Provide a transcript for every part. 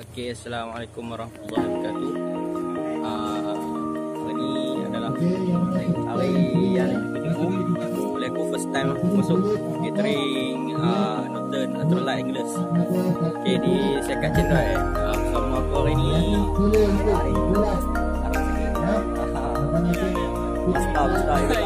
Okey, Assalamualaikum warahmatullahi wabarakatuh. Hari ni adalah hari yang kedua. Oleh aku first time masuk catering Northern Ultralight Anglers. Okey, di Sekat Cendrai. Bersama aku hari ni Mustah.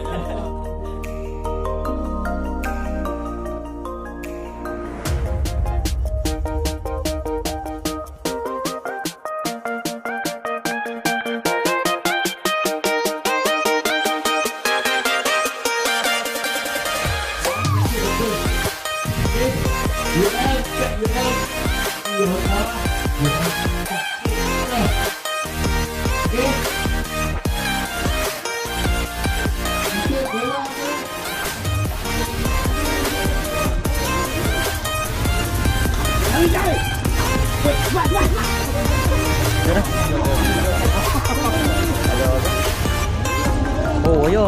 Oh ya.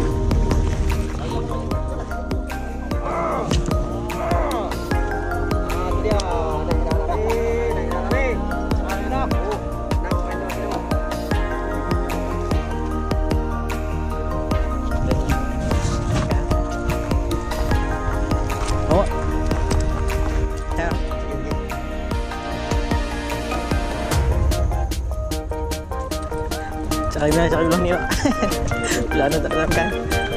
Cari ulang ni pak. Pelana tak terangkan.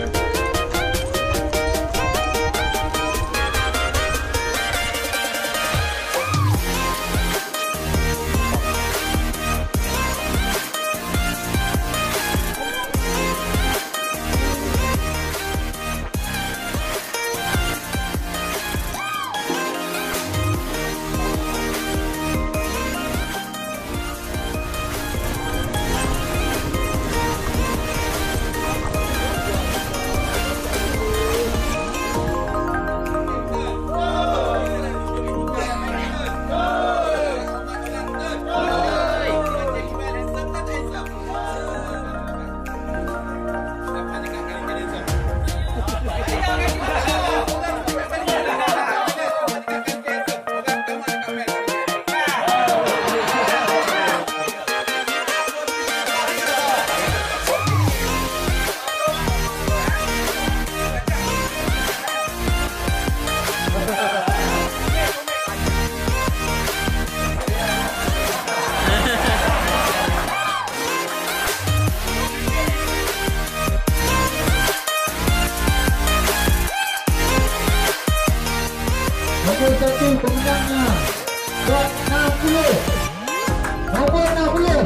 Nombor 1 pemenangnya Kak 60. Nombor 60.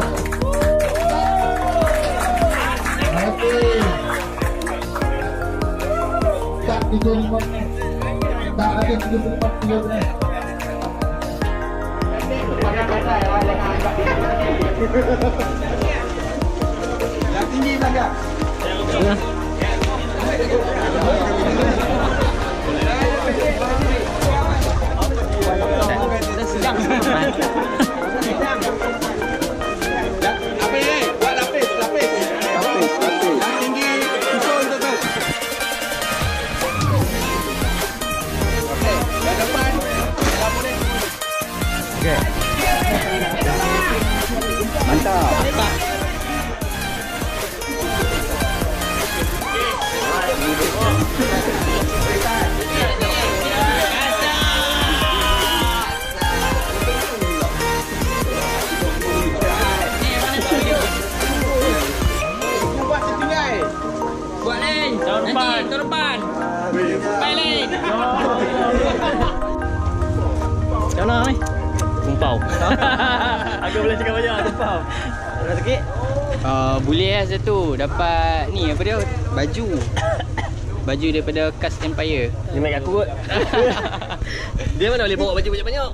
Okey. Tak 35. Tak ada 34 kilo ni. Yang tinggi belakang. Apa ni? Buat lapis. Yang tinggi susun tu. Okey, yang depan dah boleh. Okey. Mantap. Tahun depan. Balik. Macam mana ni? Kumpau. Aku boleh cakap banyak kumpau. Ada sikit? Boleh lah satu. Dapat ni apa dia? Baju daripada Cast Empire. Dia main aku kot. Dia mana boleh bawa baju banyak-banyak?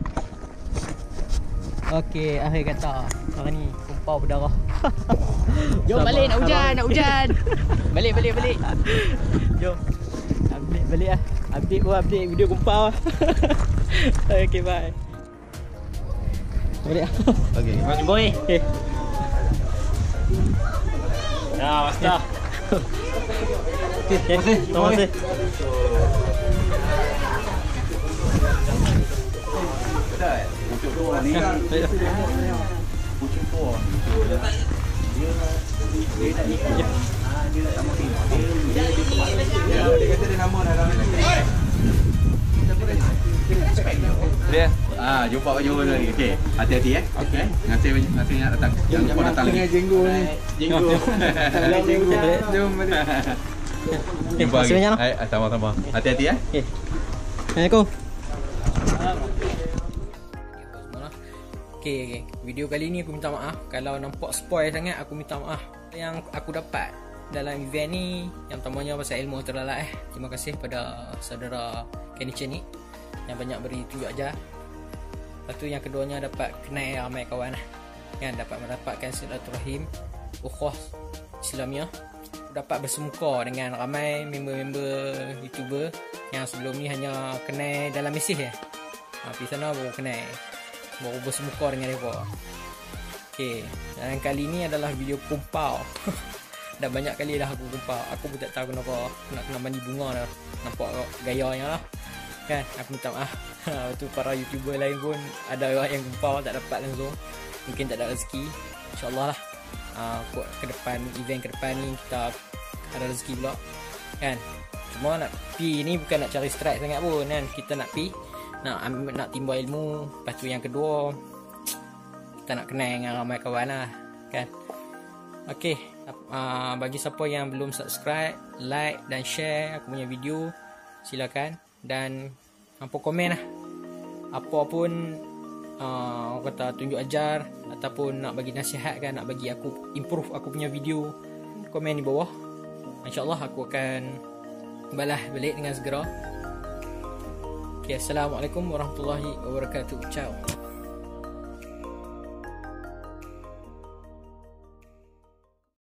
Okey, akhir kata. Hari ni kumpau berdarah. Jom balik, nak hujan. Balik. Jom. Balik lah. Update video kumpau lah. Okay, bye. Balik lah. Okay, jumpa ni. Ya, Master. Terima kasih. pucuk tua ni kan. Pucuk tua. Dia tak ikut. Dia tak mau terima. Dia kata dia nama dalam ni. Dia. Jumpa kat Johor lagi. Okey. Hati-hati Okey. Terima kasih banyak datang. Jangan lupa datang lagi. Jenggo ni. Jenggo. Jom balik. Jumpa lagi. Sama-sama. Hati-hati Okey. Assalamualaikum. Okay. Video kali ni aku minta maaf kalau nampak spoil sangat, aku minta maaf. Yang aku dapat dalam event ni, yang pertamanya pasal ilmu terlalat. Terima kasih pada saudara Kenny Chen ni yang banyak beri tunjuk ajar. Lepas tu yang keduanya dapat kenal ramai kawan kan, dapat mendapatkan silaturahim ukhuwah Islamiah, dapat bersemuka dengan ramai member-member YouTuber yang sebelum ni hanya kenal dalam mesej pergi sana baru kenal, baru bersemuka dengan mereka. Okay, dan kali ni adalah video kumpau. Dah banyak kali dah aku kumpau. Aku pun tak tahu kenapa nak kena mandi bunga dah. Nampak gayanya lah kan, aku minta maaf. Tu para YouTuber lain pun ada orang yang kumpau tak dapat langsung, mungkin tak ada rezeki. InsyaAllah lah ke depan, event ke depan ni kita ada rezeki pula kan. Cuma nak pi ni bukan nak cari strike sangat pun kan, kita nak pi nak timba ilmu. Lepas tu yang kedua kita nak kenal dengan ramai kawan lah kan. Okay, bagi siapa yang belum subscribe, like dan share aku punya video, silakan. Dan hampa komen lah apa pun kata tunjuk ajar ataupun nak bagi nasihat kan, nak bagi aku improve aku punya video, komen di bawah. InsyaAllah aku akan balas balik dengan segera. Okay, Assalamualaikum warahmatullahi wabarakatuh. Ciao.